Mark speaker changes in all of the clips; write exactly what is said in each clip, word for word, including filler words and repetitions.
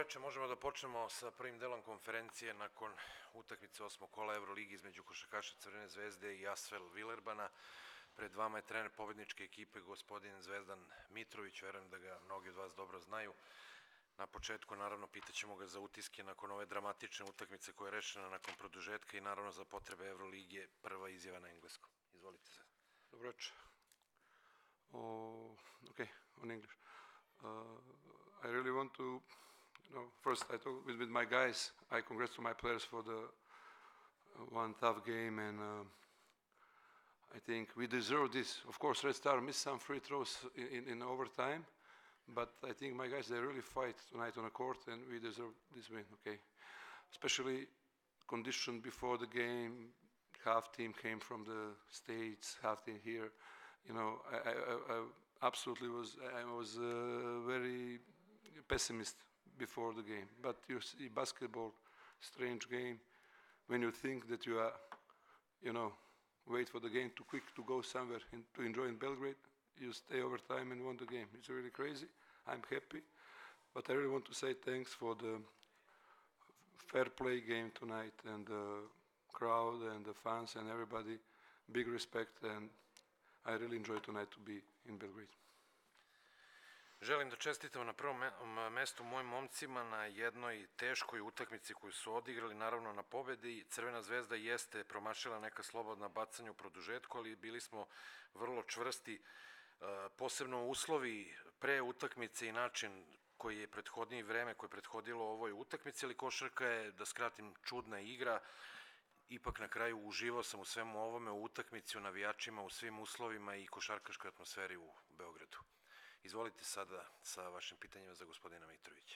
Speaker 1: veče, možemo da počnemo sa prvim delom konferencije nakon utakmice osmog kola Euroligi između košarkaša Crvene zvezde i Asvel Vilerbana. Pred vama je trener pobedničke ekipe, gospodin Zvezdan Mitrović, verujem da ga mnogi od vas dobro znaju. Na početku, naravno, pitaćemo ga za utiske nakon ove dramatične utakmice koja je rešena nakon produžetka i naravno za potrebe Euroligije prva izjava na engleskom. Izvolite se.
Speaker 2: Dobro večer. Oh, okay, on English. Uh, I really want to, you know, first I talk with, with my guys. I congrats to my players for the uh, one tough game, and uh, I think we deserve this. Of course, Red Star missed some free throws in, in, in overtime, but I think my guys, they really fight tonight on the court, and we deserve this win, okay? Especially condition before the game, half team came from the States, half team here. You know, I, I, I absolutely was, I was uh, very pessimist before the game. But you see basketball, strange game, when you think that you are, you know, wait for the game too quick to go somewhere in, to enjoy in Belgrade, you stay overtime and won the game. It's really crazy. I'm happy. But I really want to say thanks for the fair play game tonight and the crowd and the fans and everybody. Big respect, and I really enjoy tonight to be in Belgrade.
Speaker 1: Želim da čestitam na prvom mestu mojim momcima na jednoj teškoj utakmici koju su odigrali, naravno na pobedi. Crvena zvezda jeste promašila neka slobodna bacanja u produžetku, ali bili smo vrlo čvrsti, posebno uslovi pre utakmice i način koji je prethodnije vreme, koje je prethodilo ovoj utakmici, ali košarka je, da skratim, čudna igra. Ipak na kraju uživao sam u svemu ovome, u utakmici, u navijačima, u svim uslovima i košarkaškoj atmosferi u Beogradu. Izvolite sada sa vašim pitanjima za gospodina Mitrovića.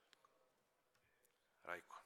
Speaker 1: Rajko.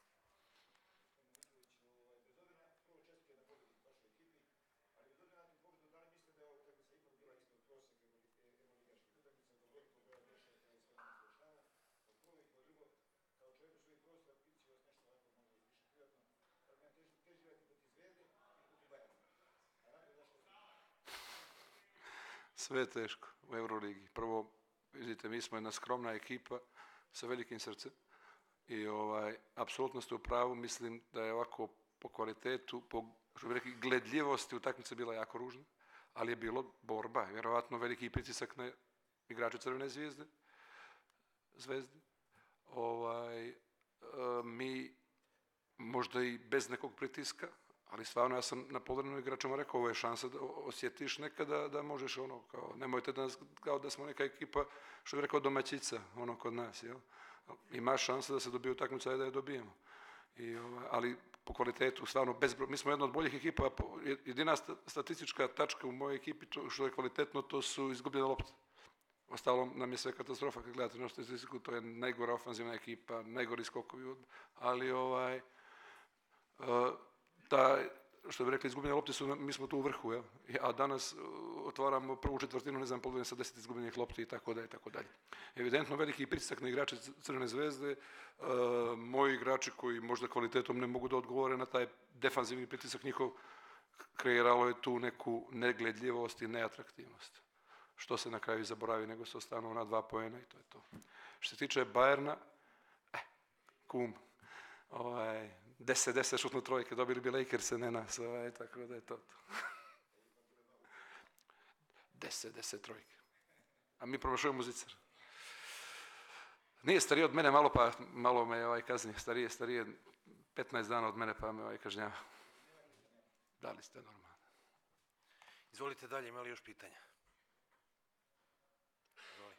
Speaker 2: Sve je teško u Euroligi. Prvo, vidite, mi smo jedna skromna ekipa sa velikim srcem i ovaj, apsolutno ste u pravu, mislim da je ovako po kvalitetu, po, što bi rekli, gledljivosti utakmica bila jako ružna, ali je bilo borba, vjerovatno veliki pritisak na igrače Crvene zvijezde, zvezde. Ovaj, e, mi možda i bez nekog pritiska, ali stvarno ja sam na povremenu igračama rekao, ovo je šansa da osjetiš nekada da možeš ono, kao, nemojte da nas, kao da smo neka ekipa, što bi rekao, domaćica, ono kod nas, jel? Ima šansa da se dobije utakmica i da je dobijemo. I, ovaj, ali po kvalitetu, stvarno, bezbro, mi smo jedna od boljih ekipa, jedina statistička tačka u mojoj ekipi, to, što je kvalitetno, to su izgubljene lopte. Ostalo nam je sve katastrofa, kad gledate na statistiku, to je najgora ofanzivna ekipa, najgori skokovi, ali ovaj, uh, ta, što bi rekli, izgubljene lopte su, mi smo tu u vrhu, jel? A danas otvaramo prvu četvrtinu, ne znam, polovine sa deset izgubljenih lopti i tako dalje, tako dalje. Evidentno veliki pritisak na igrače Crvene zvezde, uh, moji igrači koji možda kvalitetom ne mogu da odgovore na taj defanzivni pritisak njihov, kreiralo je tu neku negledljivost i neatraktivnost. Što se na kraju zaboravi, nego se ostanu na dva poena i to je to. Što se tiče Bajerna, eh, kum, ovaj, deset deset šutnu trojke, dobili bi Lakers-e, ne nas, ovaj, tako da je to to. deset deset trojke. A mi promašujemo zicar. Nije stariji od mene malo, pa malo me ovaj kazni. Starije, starije petnaest dana od mene, pa me ovaj kažnjava. Da li ste normalni?
Speaker 1: Izvolite dalje, ima li još pitanja? Izvoli.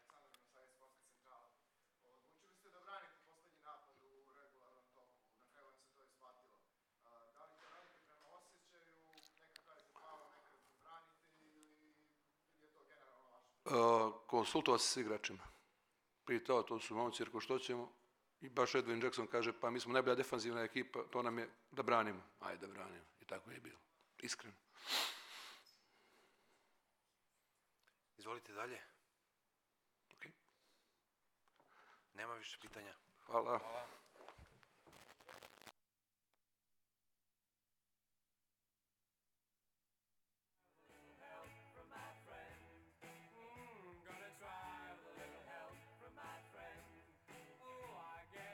Speaker 2: Uh, konsultovati se s igračima. Pitao, to su momci, jer ko što ćemo, i baš Edwin Jackson kaže, pa mi smo najbolja defanzivna ekipa, to nam je da branimo. Ajde, da branimo. I tako je bilo. Iskreno.
Speaker 1: Izvolite dalje.
Speaker 2: Ok.
Speaker 1: Nema više pitanja.
Speaker 2: Hvala.
Speaker 1: Hvala.
Speaker 3: Gonna try a little help from my friend. Oh, I guess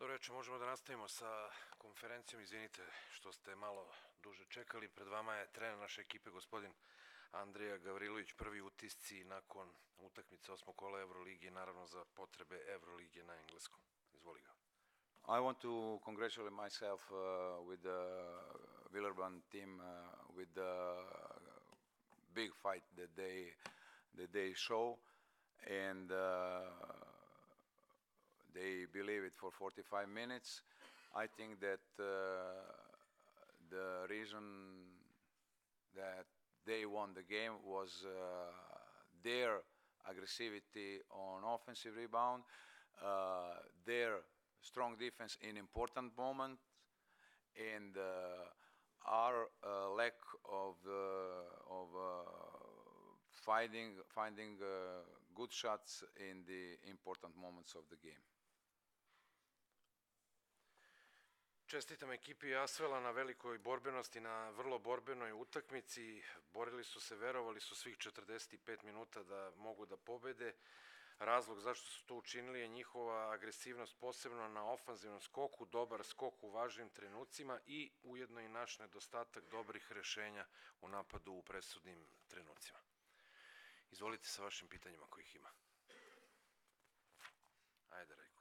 Speaker 1: Dobro večer, možemo da nastavimo sa konferencijom. Izvinite što ste malo duže čekali. Pred vama je trener naše ekipe, gospodin Andrija Gavrilović. Prvi utisci nakon utakmice osmog kola Euroligi, naravno za potrebe Euroligije na engleskom. Izvoli ga.
Speaker 3: I want to congratulate myself uh, with the Villeurbanne team uh, with the big fight that they that they show, and uh, they believe it for forty-five minutes. I think that uh, the reason that they won the game was uh, their aggressivity on offensive rebound, uh, their strong defense in important moment, and uh, our uh, lack of uh, of uh, finding finding uh, good shots in the important moments of the game.
Speaker 1: Čestitam ekipi Asvela na velikoj borbenosti, na vrlo borbenoj utakmici. Borili su se, verovali su svih četrdeset pet minuta da mogu da pobede. Razlog zašto su to učinili je njihova agresivnost, posebno na ofanzivnom skoku, dobar skok u važnim trenucima i ujedno i naš nedostatak dobrih rešenja u napadu u presudnim trenucima. Izvolite sa vašim pitanjima kojih ima. Ajde, Rajko.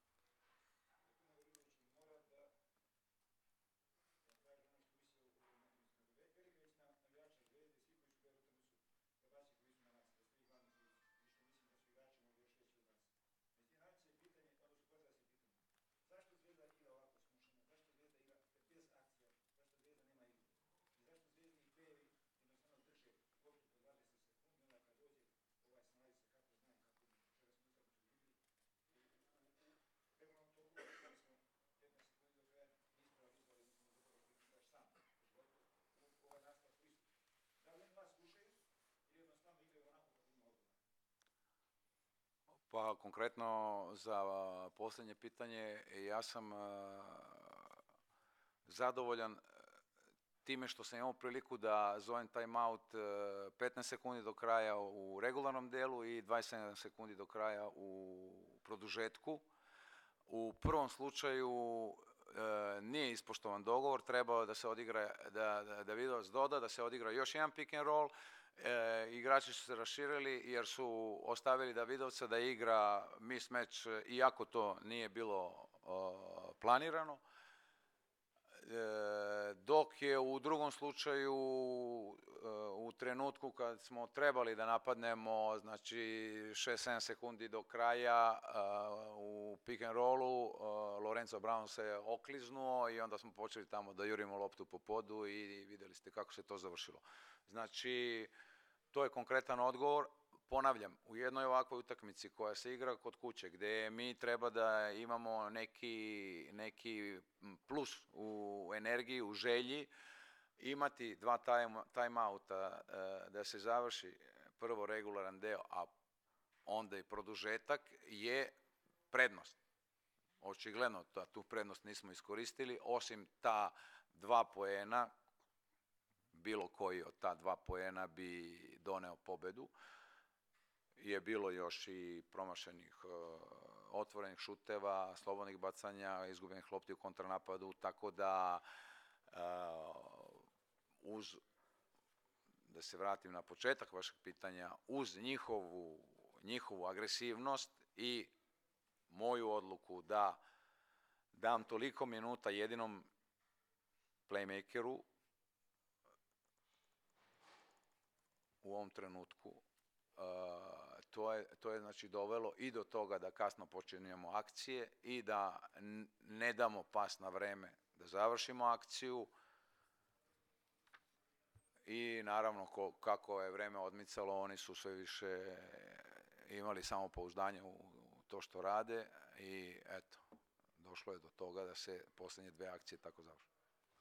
Speaker 3: Pa konkretno za posljednje pitanje, ja sam uh, zadovoljan time što sam imao priliku da zovem timeout uh, petnaest sekundi do kraja u regularnom delu i dvadeset sedam sekundi do kraja u produžetku. U prvom slučaju uh, nije ispoštovan dogovor, trebao da se odigra, da, da, da Vidovac doda, da se odigra još jedan pick and roll. E, igrači su se raširili jer su ostavili Davidovca da igra mismatch, iako to nije bilo o, planirano. E, dok je u drugom slučaju, e, u trenutku kad smo trebali da napadnemo, znači šest sedam sekundi do kraja, e, u pick and rollu, e, Lorenzo Brown se okliznuo i onda smo počeli tamo da jurimo loptu po podu i vidjeli ste kako se to završilo. Znači, to je konkretan odgovor. Ponavljam, u jednoj ovakvoj utakmici koja se igra kod kuće, gdje mi treba da imamo neki, neki plus u energiji, u želji, imati dva time, timeouta da se završi prvo regularan deo, a onda i produžetak, je prednost. Očigledno da tu prednost nismo iskoristili, osim ta dva poena, bilo koji od ta dva poena bi doneo pobedu. Je bilo još i promašenih uh, otvorenih šuteva, slobodnih bacanja, izgubljenih lopti u kontranapadu, tako da uh, uz, da se vratim na početak vašeg pitanja, uz njihovu, njihovu agresivnost i moju odluku da dam toliko minuta jedinom playmakeru u ovom trenutku, uh, to je, to je znači dovelo i do toga da kasno počinjemo akcije i da ne damo pas na vreme da završimo akciju i naravno ko, kako je vreme odmicalo, oni su sve više imali samopouzdanje u, u to što rade i eto, došlo je do toga da se posljednje dve akcije tako završe.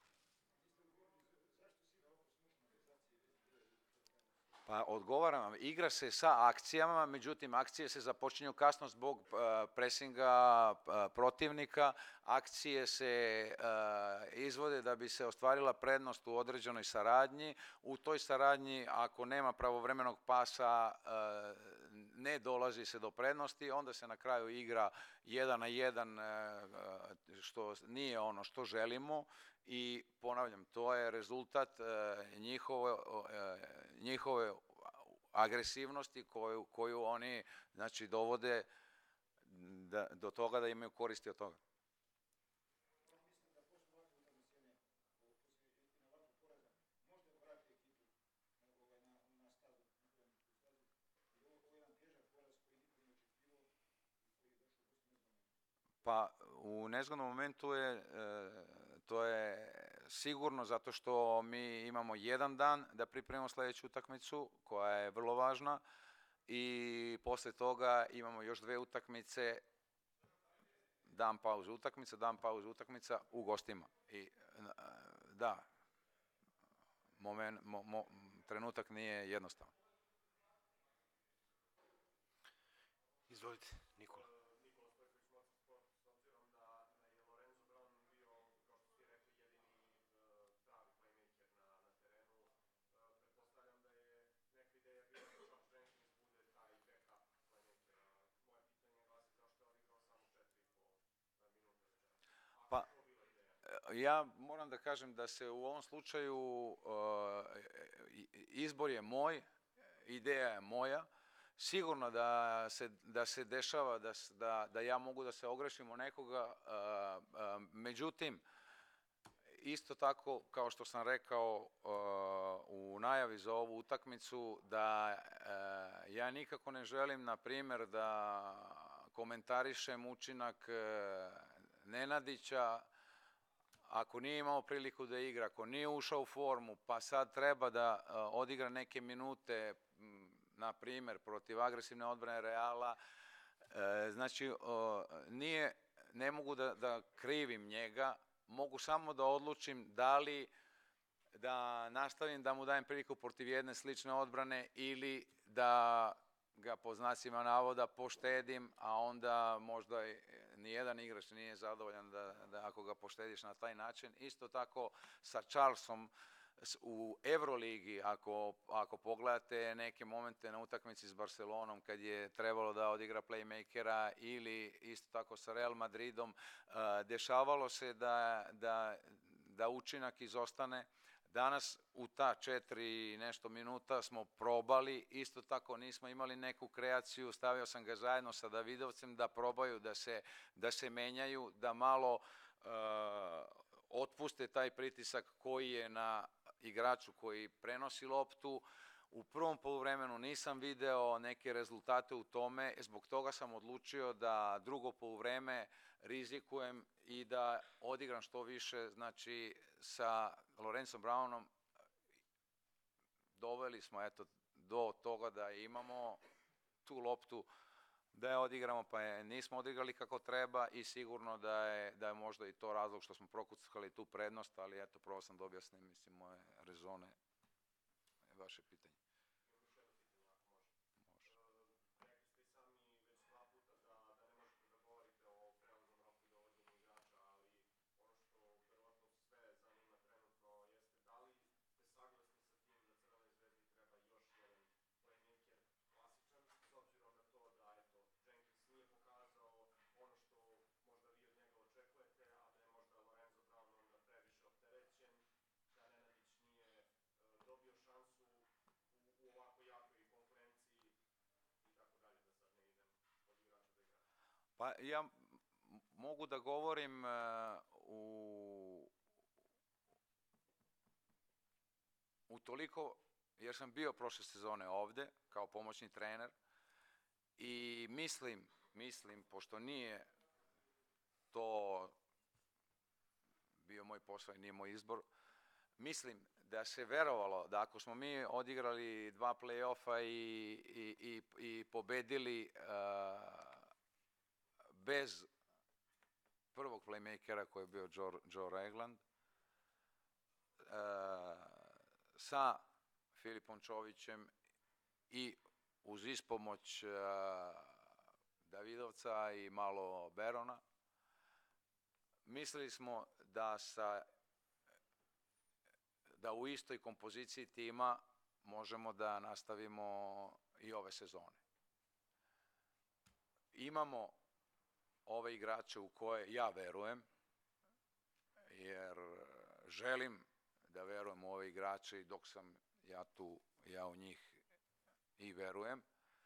Speaker 3: Pa odgovaram vam, igra se sa akcijama, međutim akcije se započinju kasno zbog uh, presinga uh, protivnika, akcije se uh, izvode da bi se ostvarila prednost u određenoj saradnji. U toj saradnji, ako nema pravovremenog pasa, uh, ne dolazi se do prednosti, onda se na kraju igra jedan na jedan, što nije ono što želimo i ponavljam, to je rezultat njihove, njihove agresivnosti koju, koju oni znači, dovode da, do toga da imaju koristi od toga. Pa u nezgodnom momentu je, to je sigurno zato što mi imamo jedan dan da pripremimo sledeću utakmicu koja je vrlo važna i posle toga imamo još dve utakmice, dan pauze utakmica, dan pauze utakmica u gostima. I da, moment, mo, mo, trenutak nije jednostavan.
Speaker 1: Izvolite, Nikola.
Speaker 3: Pa, ja moram da kažem da se u ovom slučaju uh, izbor je moj, ideja je moja, sigurno da se, da se dešava da, da, da ja mogu da se ogrešim o nekoga, uh, uh, međutim, isto tako, kao što sam rekao uh, u najavi za ovu utakmicu, da uh, ja nikako ne želim, na primjer, da komentarišem učinak uh, Nenadića, ako nije imao priliku da igra, ako nije ušao u formu, pa sad treba da uh, odigra neke minute, m, na primjer, protiv agresivne odbrane Reala, e, znači, uh, nije, ne mogu da, da krivim njega, mogu samo da odlučim da li da nastavim da mu dajem priliku protiv jedne slične odbrane ili da ga po znacima navoda poštedim, a onda možda nijedan igrač nije zadovoljan da, da ako ga poštediš na taj način. Isto tako sa Charlesom u Evroligi, ako, ako pogledate neke momente na utakmici s Barcelonom kad je trebalo da odigra playmakera ili isto tako sa Real Madridom, dešavalo se da, da, da učinak izostane. Danas u ta četiri nešto minuta smo probali, isto tako nismo imali neku kreaciju, stavio sam ga zajedno sa Davidovcem da probaju da se, da se menjaju, da malo uh, otpuste taj pritisak koji je na igraču koji prenosi loptu. U prvom poluvremenu nisam video neke rezultate u tome, zbog toga sam odlučio da drugo poluvreme rizikujem i da odigram što više, znači sa Lorencom Brownom doveli smo eto do toga da imamo tu loptu, da je odigramo, pa je nismo odigrali kako treba i sigurno da je, da je možda i to razlog što smo prokuckali tu prednost, ali eto, prvo sam da objasnim, mislim, moje rezone, vaše pitanje. Pa ja mogu da govorim uh, u, u toliko, jer sam bio prošle sezone ovde kao pomoćni trener i mislim, mislim, pošto nije to bio moj posao i nije moj izbor, mislim da se verovalo da ako smo mi odigrali dva play-offa i, i, i, i pobedili uh, bez prvog playmakera koji je bio Joe, Joe Regland, uh, sa Filipom Čovićem i uz ispomoć uh, Davidovca i malo Berona, mislili smo da sa da u istoj kompoziciji tima možemo da nastavimo i ove sezone. imamo ove igrače u koje ja verujem, jer želim da verujem u ove igrače i dok sam ja tu, ja u njih i verujem.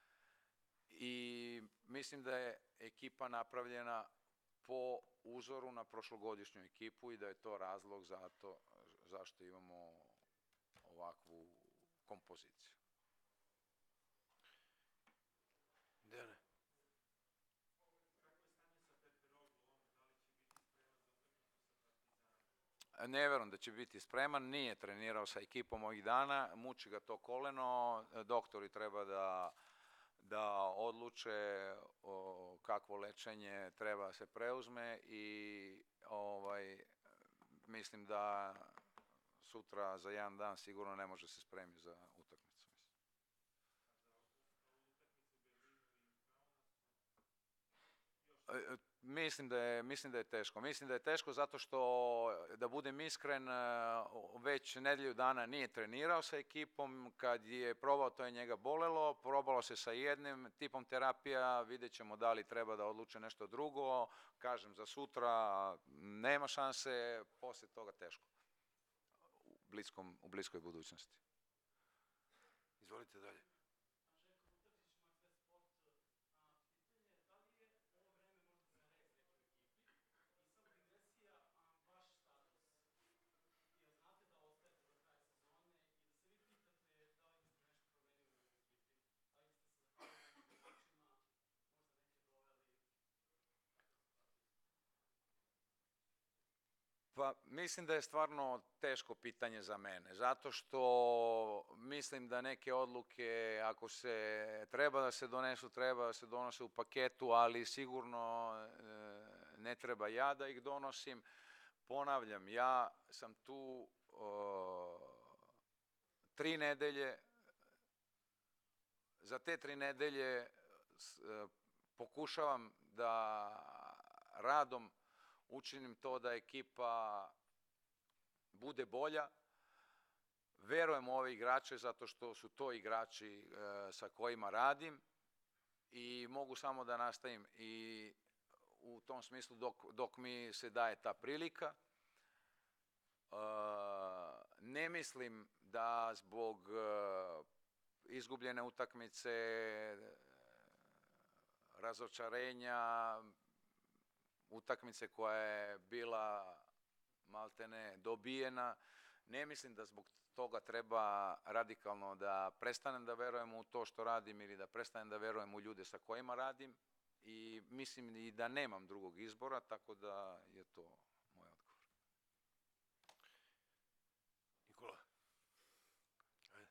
Speaker 3: I mislim da je ekipa napravljena po uzoru na prošlogodišnju ekipu i da je to razlog zato zašto imamo ovakvu kompoziciju.
Speaker 1: Dejane?
Speaker 3: Ne verujem da će biti spreman, nije trenirao sa ekipom ovih dana, muči ga to koleno, doktori treba da, da odluče o, kakvo lečenje treba da se preuzme i ovaj, mislim da sutra za jedan dan sigurno ne može se spremiti za utakmicu. Mislim da je, mislim da je teško. Mislim da je teško zato što, da budem iskren, već nedelju dana nije trenirao sa ekipom. Kad je probao, to je njega bolelo. Probalo se sa jednim tipom terapija. Vidjet ćemo da li treba da odluče nešto drugo. Kažem, za sutra nema šanse, posle toga teško. U, bliskom, u bliskoj budućnosti.
Speaker 1: Izvolite dalje.
Speaker 3: Pa mislim da je stvarno teško pitanje za mene, zato što mislim da neke odluke, ako se treba da se donesu, treba da se donose u paketu, ali sigurno ne treba ja da ih donosim. Ponavljam, ja sam tu o, tri nedelje, za te tri nedelje pokušavam da radom učinim to da ekipa bude bolja. Verujem u ove igrače zato što su to igrači e, sa kojima radim i mogu samo da nastavim i u tom smislu dok, dok mi se daje ta prilika. E, ne mislim da zbog e, izgubljene utakmice, razočarenja, utakmice koja je bila maltene dobijena, ne mislim da zbog toga treba radikalno da prestanem da verujem u to što radim ili da prestanem da verujem u ljude sa kojima radim i mislim i da nemam drugog izbora, tako da je to moj odgovor.
Speaker 1: Nikola? Ajde.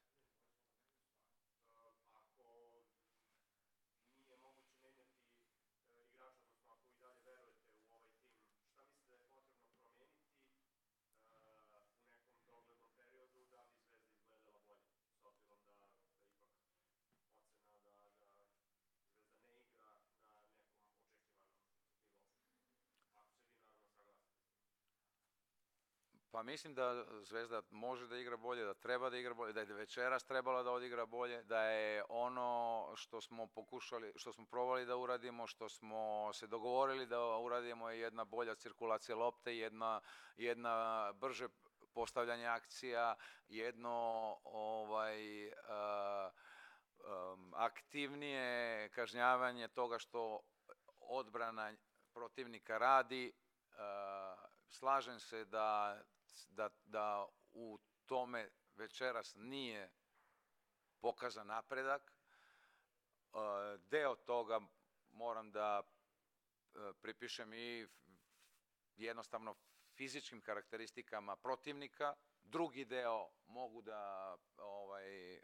Speaker 3: Pa mislim da Zvezda može da igra bolje, da treba da igra bolje, da je večeras trebala da odigra bolje, da je ono što smo pokušali, što smo probali da uradimo, što smo se dogovorili da uradimo je jedna bolja cirkulacija lopte, jedna, jedna brže postavljanje akcija, jedno ovaj, uh, um, aktivnije kažnjavanje toga što odbrana protivnika radi. Uh, slažem se da Da, da u tome večeras nije pokazan napredak. Deo toga moram da pripišem i jednostavno fizičkim karakteristikama protivnika. Drugi deo mogu da, ovaj,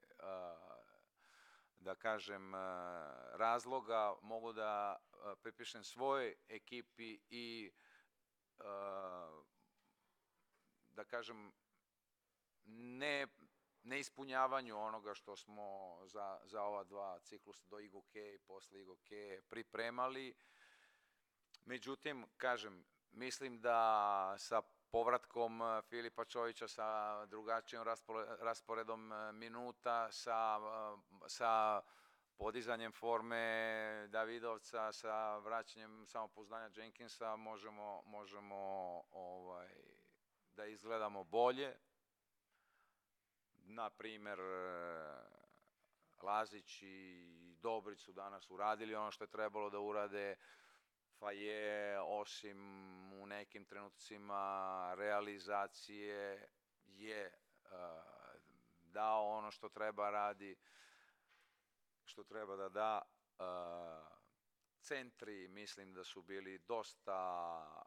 Speaker 3: da kažem, razloga, mogu da pripišem svojoj ekipi i da kažem, ne, ne ispunjavanju onoga što smo za, za ova dva ciklusa do Igoke i posle Igoke pripremali. Međutim, kažem, mislim da sa povratkom Filipa Čovića, sa drugačijim rasporedom minuta, sa, sa podizanjem forme Davidovca sa vraćanjem samopouzdanja Jenkinsa možemo, možemo ovaj, da izgledamo bolje. Na primer, Lazić i Dobrić su danas uradili ono što je trebalo da urade. Faje, osim u nekim trenucima realizacije, je uh, dao ono što treba radi, što treba da da. Uh, centri mislim da su bili dosta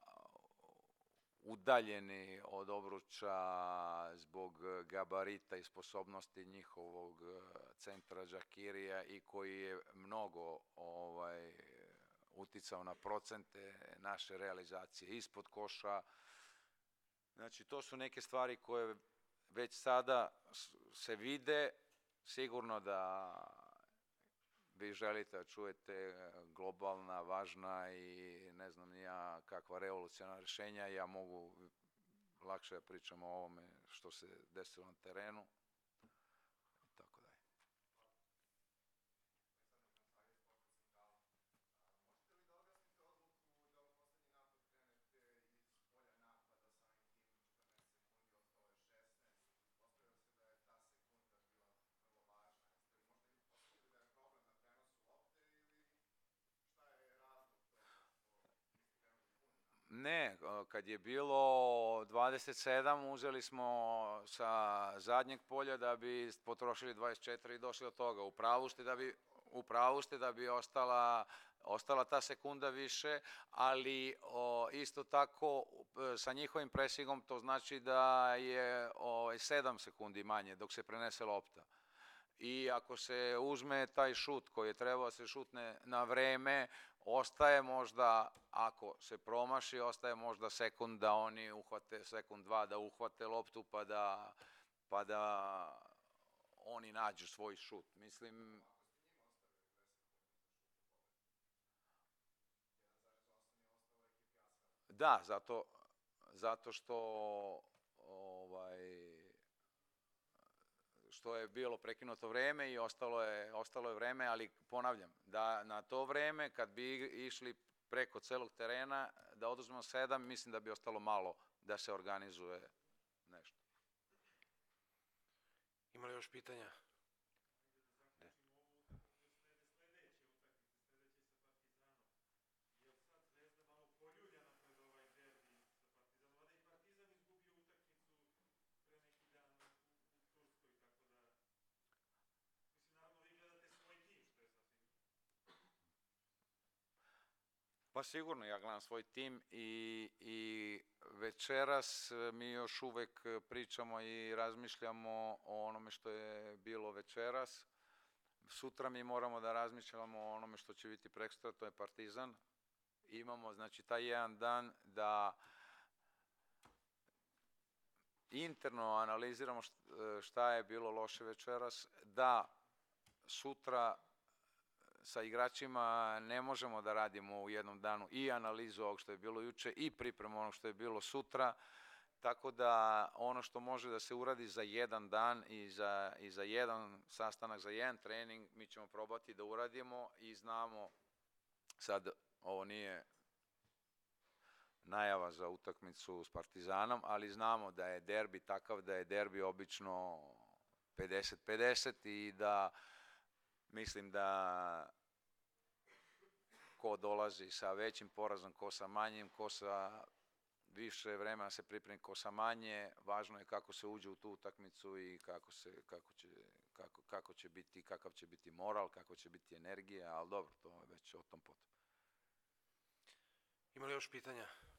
Speaker 3: udaljeni od obruča zbog gabarita i sposobnosti njihovog centra Džakirija i koji je mnogo ovaj, uticao na procente naše realizacije ispod koša. Znači, to su neke stvari koje već sada se vide. Sigurno da vi želite da čujete globalna, važna i ne znam ni ja kakva revolucionarna rešenja. Ja mogu lakše da pričam o ovome što se desilo na terenu. Tako da je. Ne, kad je bilo dvadeset sedam, uzeli smo sa zadnjeg polja da bi potrošili dvadeset četiri i došli do toga. U pravu ste da bi, u pravu ste da bi ostala, ostala ta sekunda više, ali o, isto tako sa njihovim presingom to znači da je o, sedam sekundi manje dok se prenese lopta. I ako se uzme taj šut koji je trebao da se šutne na vreme, ostaje možda, ako se promaši, ostaje možda sekund da oni uhvate, sekund dva da uhvate loptu pa da, pa da oni nađu svoj šut. Mislim... Da, zato, zato što ovaj, što je bilo prekinuto vreme i ostalo je, ostalo je vreme, ali ponavljam, da na to vreme kad bi išli preko celog terena, da oduzmemo sedam, mislim da bi ostalo malo da se organizuje nešto.
Speaker 1: Ima li još pitanja?
Speaker 3: Pa sigurno, ja gledam svoj tim i, i večeras mi još uvek pričamo i razmišljamo o onome što je bilo večeras. Sutra mi moramo da razmišljamo o onome što će biti prekstra, to je Partizan. Imamo, znači, taj jedan dan da interno analiziramo šta je bilo loše večeras, da sutra sa igračima ne možemo da radimo u jednom danu i analizu ovog što je bilo juče i pripremu onog što je bilo sutra, tako da ono što može da se uradi za jedan dan i za, i za jedan sastanak, za jedan trening, mi ćemo probati da uradimo i znamo, sad ovo nije najava za utakmicu s Partizanom, ali znamo da je derbi takav, da je derbi obično pedeset pedeset i da mislim da ko dolazi sa većim porazom, ko sa manjim, ko sa više vremena se pripremi, ko sa manje, važno je kako se uđe u tu utakmicu i kako, se, kako, će, kako, kako će biti, kakav će biti moral, kako će biti energija, ali dobro, to je već o tom potom.
Speaker 1: Ima li još pitanja?